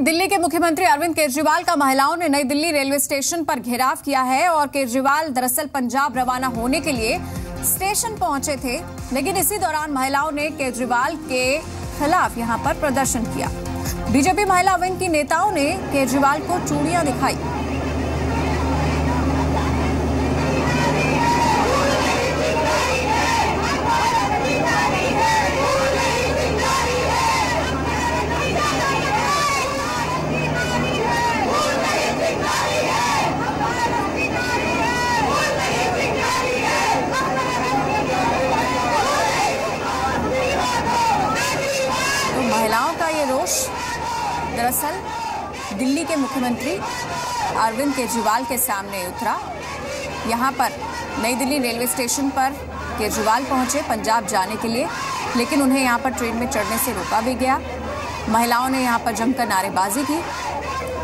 दिल्ली के मुख्यमंत्री अरविंद केजरीवाल का महिलाओं ने नई दिल्ली रेलवे स्टेशन पर घेराव किया है और केजरीवाल दरअसल पंजाब रवाना होने के लिए स्टेशन पहुंचे थे, लेकिन इसी दौरान महिलाओं ने केजरीवाल के खिलाफ यहां पर प्रदर्शन किया। बीजेपी महिला विंग की नेताओं ने केजरीवाल को चूड़ियां दिखाई। महिलाओं का ये रोष दरअसल दिल्ली के मुख्यमंत्री अरविंद केजरीवाल के सामने उतरा। यहां पर नई दिल्ली रेलवे स्टेशन पर केजरीवाल पहुंचे पंजाब जाने के लिए, लेकिन उन्हें यहां पर ट्रेन में चढ़ने से रोका भी गया। महिलाओं ने यहां पर जमकर नारेबाजी की